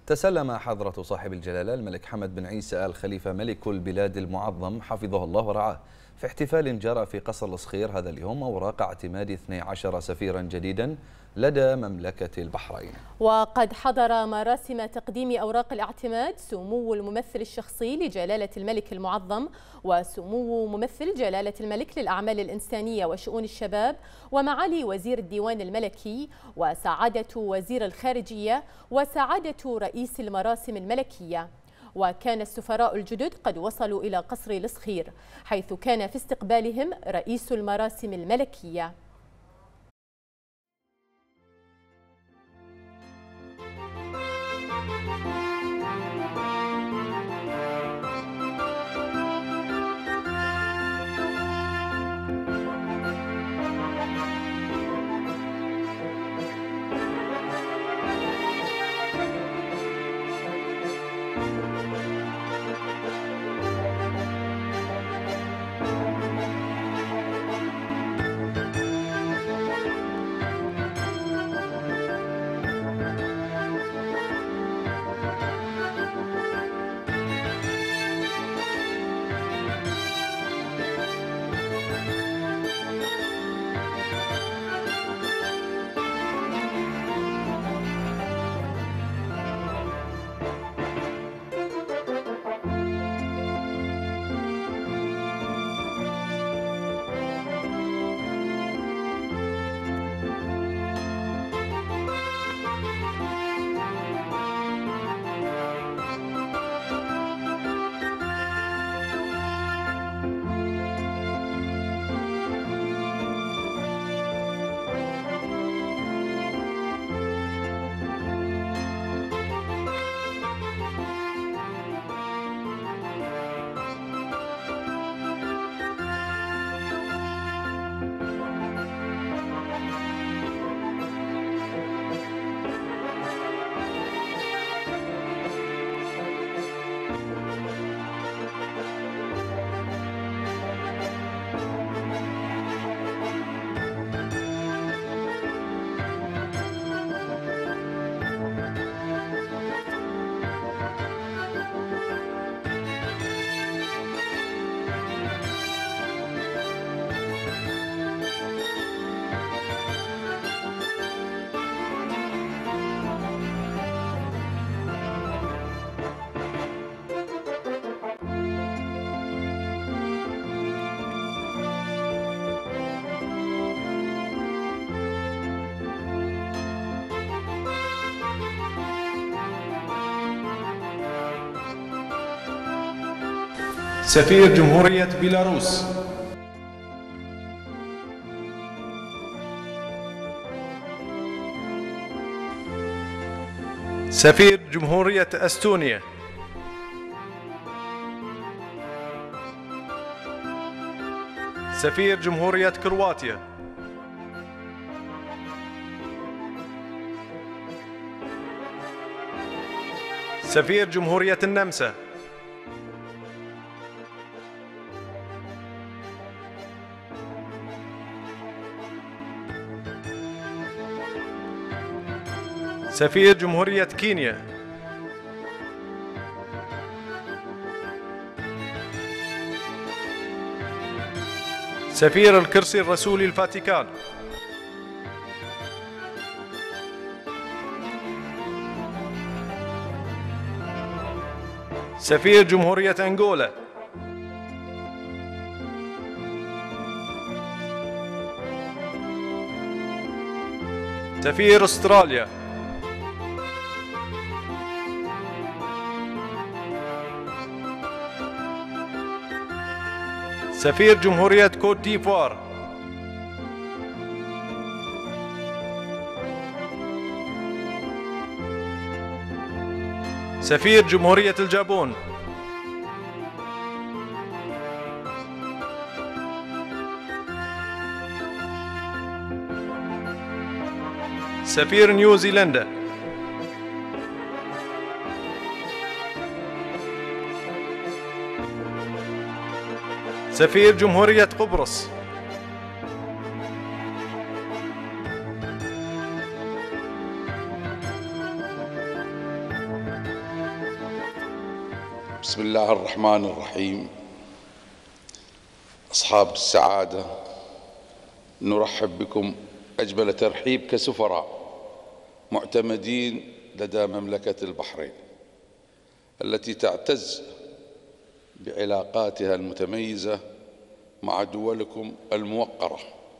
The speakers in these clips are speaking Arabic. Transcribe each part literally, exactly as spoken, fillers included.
تسلم حضرة صاحب الجلالة الملك حمد بن عيسى آل خليفة ملك البلاد المعظم حفظه الله ورعاه في احتفال جرى في قصر الصخير هذا اليوم أوراق اعتماد اثني عشر سفيرا جديدا لدى مملكة البحرين. وقد حضر مراسم تقديم أوراق الاعتماد سمو الممثل الشخصي لجلالة الملك المعظم وسمو ممثل جلالة الملك للأعمال الإنسانية وشؤون الشباب ومعالي وزير الديوان الملكي وسعادة وزير الخارجية وسعادة رئيس المراسم الملكية. وكان السفراء الجدد قد وصلوا إلى قصر الصخير حيث كان في استقبالهم رئيس المراسم الملكية. سفير جمهورية بيلاروس، سفير جمهورية أستونيا، سفير جمهورية كرواتيا، سفير جمهورية النمسا، سفير جمهورية كينيا، سفير الكرسي الرسولي الفاتيكان، سفير جمهورية أنغولا، سفير أستراليا، سفير جمهورية كوت ديفوار، سفير جمهورية الجابون، سفير نيوزيلندا، سفير جمهورية قبرص، بسم الله الرحمن الرحيم. أصحاب السعادة، نرحب بكم أجمل ترحيب كسفراء معتمدين لدى مملكة البحرين التي تعتز بعلاقاتها المتميزة مع دولكم الموقرة،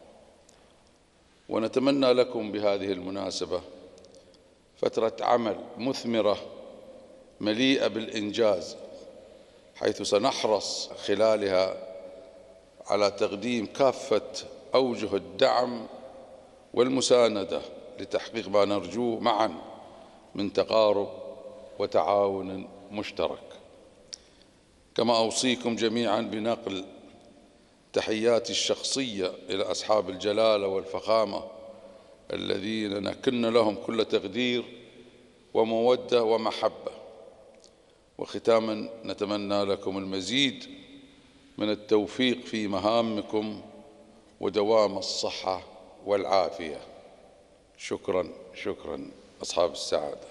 ونتمنى لكم بهذه المناسبة فترة عمل مثمرة مليئة بالإنجاز، حيث سنحرص خلالها على تقديم كافة أوجه الدعم والمساندة لتحقيق ما نرجوه معا من تقارب وتعاون مشترك. كما أوصيكم جميعا بنقل تحياتي الشخصية إلى أصحاب الجلالة والفخامة الذين نكن لهم كل تقدير ومودة ومحبة. وختاما نتمنى لكم المزيد من التوفيق في مهامكم ودوام الصحة والعافية. شكرا شكرا أصحاب السعادة.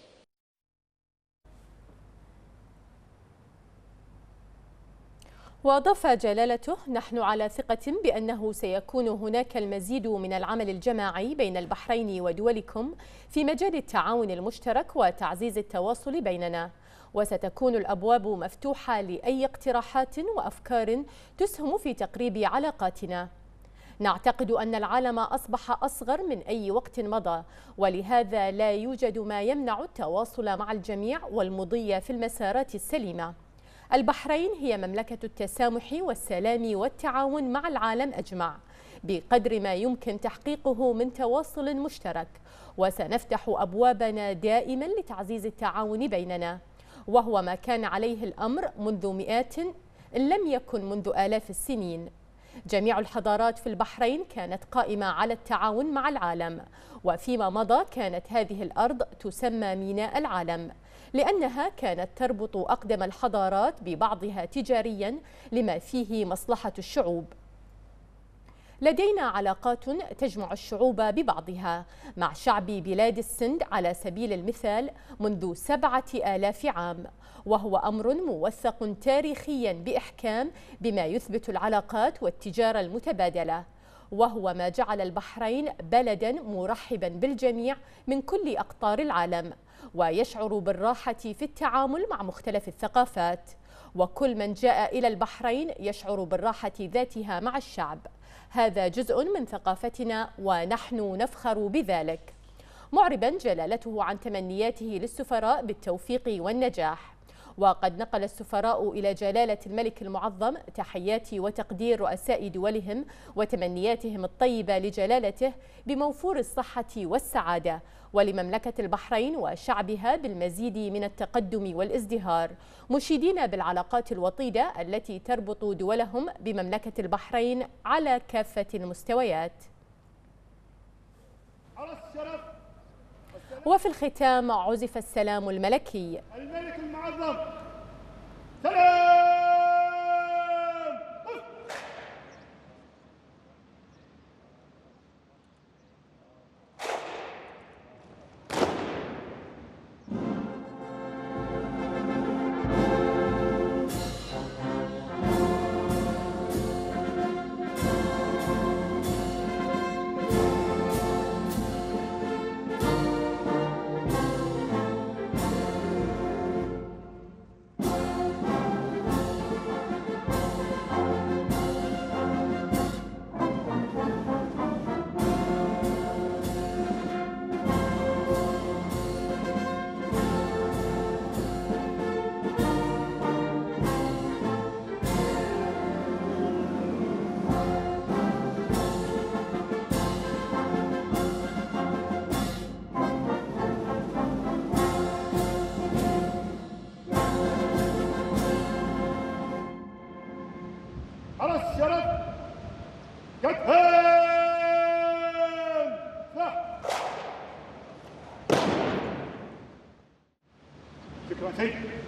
وأضاف جلالته: نحن على ثقة بأنه سيكون هناك المزيد من العمل الجماعي بين البحرين ودولكم في مجال التعاون المشترك وتعزيز التواصل بيننا، وستكون الأبواب مفتوحة لأي اقتراحات وأفكار تسهم في تقريب علاقاتنا. نعتقد أن العالم أصبح أصغر من أي وقت مضى، ولهذا لا يوجد ما يمنع التواصل مع الجميع والمضي في المسارات السليمة. البحرين هي مملكة التسامح والسلام والتعاون مع العالم أجمع بقدر ما يمكن تحقيقه من تواصل مشترك، وسنفتح أبوابنا دائما لتعزيز التعاون بيننا، وهو ما كان عليه الأمر منذ مئات إن لم يكن منذ آلاف السنين. جميع الحضارات في البحرين كانت قائمة على التعاون مع العالم، وفيما مضى كانت هذه الأرض تسمى ميناء العالم، لأنها كانت تربط أقدم الحضارات ببعضها تجاريا لما فيه مصلحة الشعوب. لدينا علاقات تجمع الشعوب ببعضها، مع شعب بلاد السند على سبيل المثال منذ سبعة آلاف عام، وهو أمر موثق تاريخيا بإحكام بما يثبت العلاقات والتجارة المتبادلة، وهو ما جعل البحرين بلدا مرحبا بالجميع من كل أقطار العالم، ويشعر بالراحة في التعامل مع مختلف الثقافات، وكل من جاء إلى البحرين يشعر بالراحة ذاتها مع الشعب. هذا جزء من ثقافتنا ونحن نفخر بذلك. معربا جلالته عن تمنياته للسفراء بالتوفيق والنجاح، وقد نقل السفراء إلى جلالة الملك المعظم تحيات وتقدير رؤساء دولهم وتمنياتهم الطيبة لجلالته بموفور الصحة والسعادة، ولمملكة البحرين وشعبها بالمزيد من التقدم والازدهار، مشيدين بالعلاقات الوطيدة التي تربط دولهم بمملكة البحرين على كافة المستويات. وفي الختام عزف السلام الملكي. الملك المعظم سلام. على الشرف كتهان صح. شكرا سيد.